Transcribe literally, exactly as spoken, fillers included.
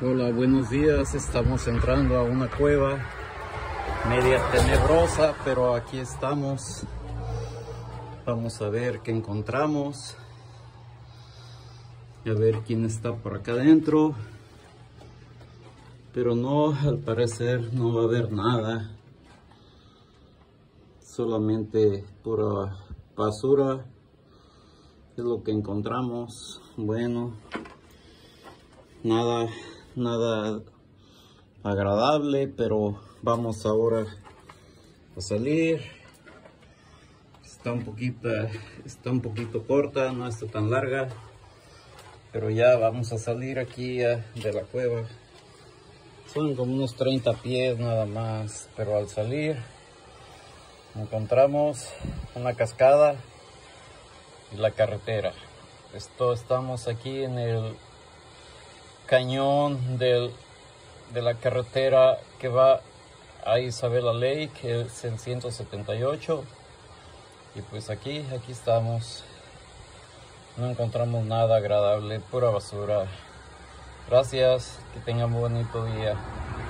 Hola, buenos días. Estamos entrando a una cueva media tenebrosa, pero aquí estamos. Vamos a ver qué encontramos. A ver quién está por acá adentro. Pero no, al parecer no va a haber nada. Solamente pura basura. Es lo que encontramos. Bueno, nada. Nada agradable, pero vamos ahora a salir. Está un poquito, está un poquito corta, no está tan larga, pero ya vamos a salir aquí uh, de la cueva. Son como unos treinta pies nada más, pero al salir encontramos una cascada y la carretera. Esto, estamos aquí en el cañón del, de la carretera que va a Isabella Lake, que es el ciento setenta y ocho. Y pues aquí, aquí estamos. No encontramos nada agradable, pura basura. Gracias, que tengan un bonito día.